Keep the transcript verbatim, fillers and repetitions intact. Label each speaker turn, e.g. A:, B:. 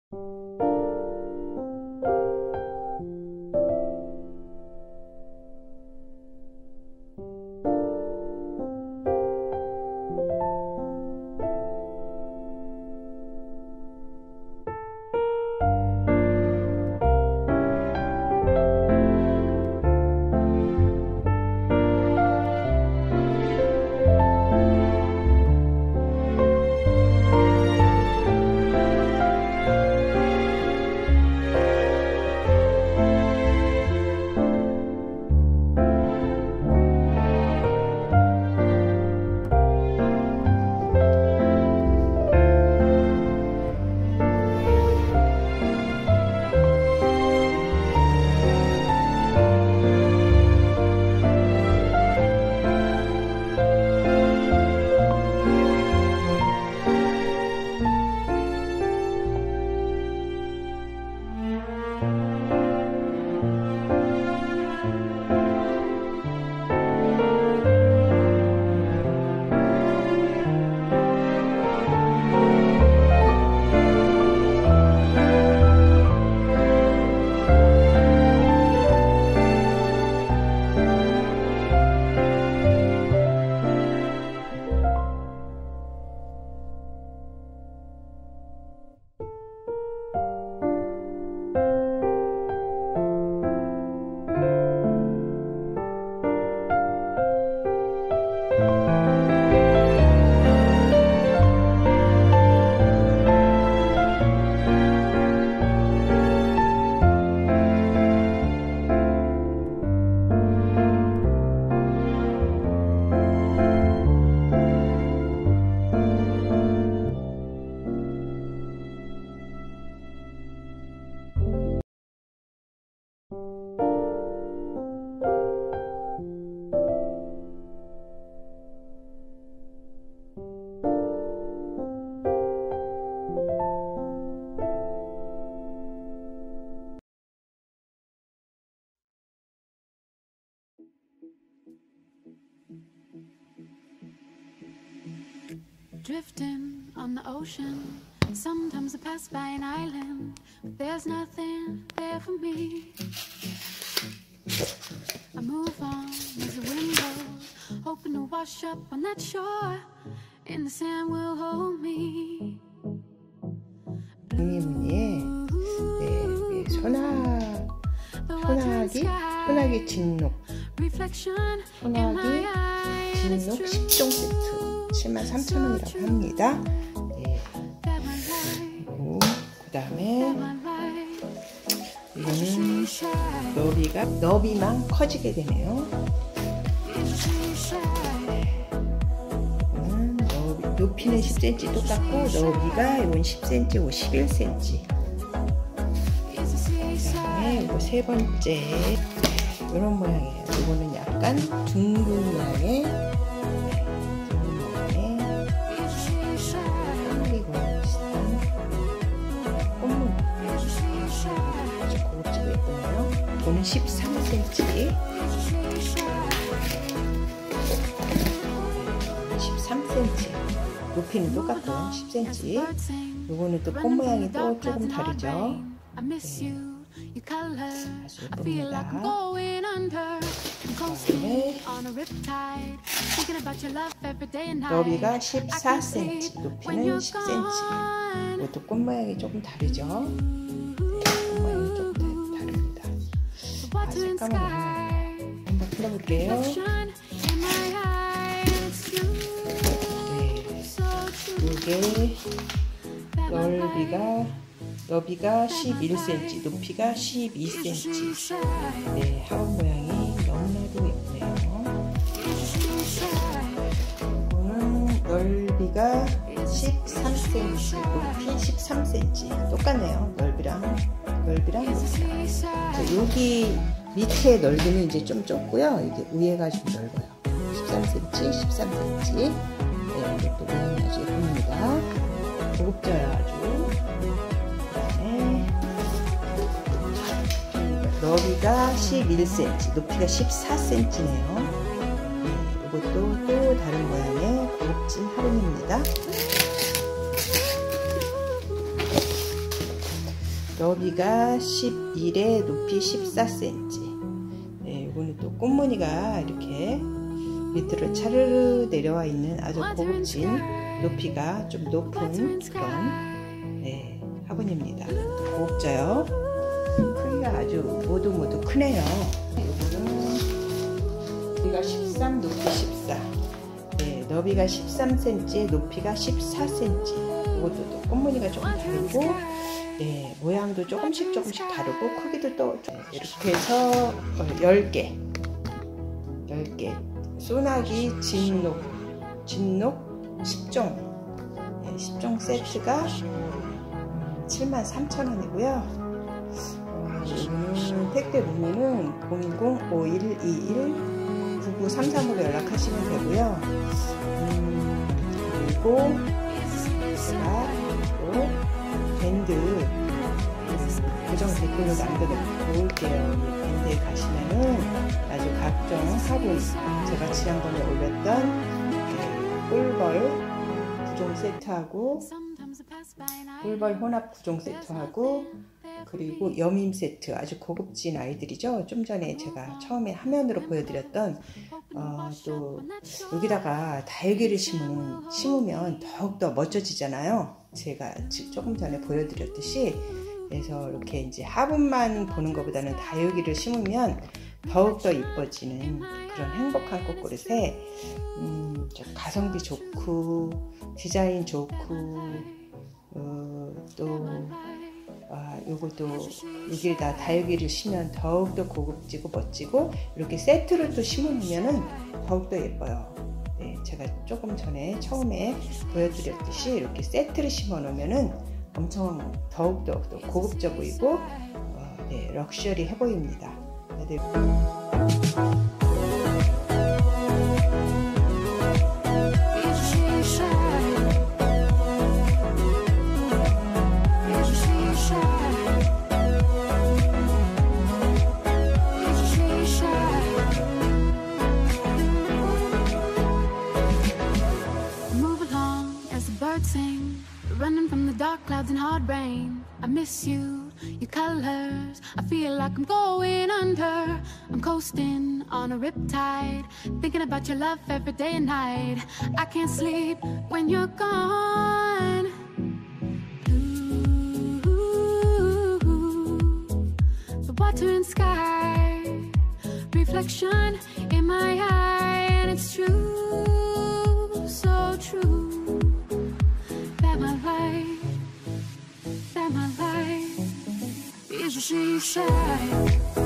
A: Drifting on the ocean, sometimes I pass by an island, but there's nothing there for me. I move on as the wind blows, hoping to wash up on that shore, and the sand will hold me.
B: 님의 네, 네, 소나 소나기 소나기 진녹 소나기 진녹 십 종 세트 칠만 삼천 원이라고 합니다. 네. 그리고 그 다음에 이거는 너비가 너비만 커지게 되네요. 이거는 너비, 높이는 십 센티미터 똑같고 너비가 이건 십 센티미터, 십일 센티미터. 그 다음에 이거 세 번째 이런 모양이에요. 이거는 약간 둥근 모양의 이거는 십삼 센티미터, 십삼 센티미터. 높이는 똑같고요. 십 센티미터. 이거는 또 꽃 모양이 또 조금 다르죠. 네. 아주 예쁩니다. 그다음에 너비가 십사 센티미터, 높이는 십 센티미터. 이것도 꽃 모양이 조금 다르죠. 네, 꽃 모양이 조금 다릅니다. 아, 색감은 한번 풀어볼게요. 네, 이게 넓이가 너비가 십일 센티미터, 높이가 십이 센티미터. 네, 하원 모양이 너무나도 예쁘네요. 이거는 넓이가 십삼 센티미터, 높이 십삼 센티미터. 똑같네요. 넓이랑 넓이랑 높이랑. 여기 밑에 넓이는 이제 좀 좁고요. 이게 위에가 좀 넓어요. 십삼 센티미터, 십삼 센티미터. 네, 이것도 모양이 아주 예쁩니다. 고급져요, 아주. 그다음에 너비가 십일 센티미터, 높이가 십사 센티미터네요. 네, 이것도 또 다른 모양의 고급진 할인입니다. 너비가 십일에 높이 십사 센티미터. 네, 이거는 또 꽃무늬가 이렇게 밑으로 차르르 내려와 있는 아주 고급진 높이가 좀 높은 그런 네, 화분입니다. 고급져요. 크기가 아주 모두 모두 크네요. 이거는 너비가 십삼, 높이 십사. 네, 너비가 십삼 센티미터, 높이가 십사 센티미터. 이것도 또 꽃무늬가 조금 다르고, 네, 모양도 조금씩 조금씩 다르고, 크기도 또 이렇게 해서 열 개. 열 개. 소나기 진녹, 진녹 십 종. 네, 십 종 세트가 칠만 삼천 원이고요. 여기는 택배 문의는 공일공 오일이일 구구삼삼으로 연락하시면 되고요. 음, 그리고 제가 또 밴드 고정 댓글로 남겨놓을게요. 밴드에 가시면은 아주 각종 화분, 제가 지난번에 올렸던 꿀벌 구종 세트하고 꿀벌 혼합 구종 세트하고 그리고 여밈 세트, 아주 고급진 아이들이죠. 좀 전에 제가 처음에 화면으로 보여드렸던 어, 또 여기다가 다육이를 심으면, 심으면 더욱더 멋져지잖아요. 제가 조금 전에 보여드렸듯이. 그래서 이렇게 이제 화분만 보는 것보다는 다육이를 심으면 더욱더 이뻐지는 그런 행복한 꽃그릇에 음, 가성비 좋고 디자인 좋고 어, 또 아, 요것도 여기에다 다육이를 심으면 더욱더 고급지고 멋지고 이렇게 세트로 또 심으면은 더욱더 예뻐요. 네, 제가 조금 전에 처음에 보여드렸듯이 이렇게 세트를 심어 놓으면은 엄청 더욱더 또 고급져 보이고 어, 네, 럭셔리해 보입니다. 네.
A: Running from the dark clouds and hard rain. I miss you, your colors. I feel like I'm going under. I'm coasting on a riptide, thinking about your love every day and night. I can't sleep when you're gone. Ooh, the water and sky, reflection in my eye, and it's true, so true. My life, that my life is a seaside.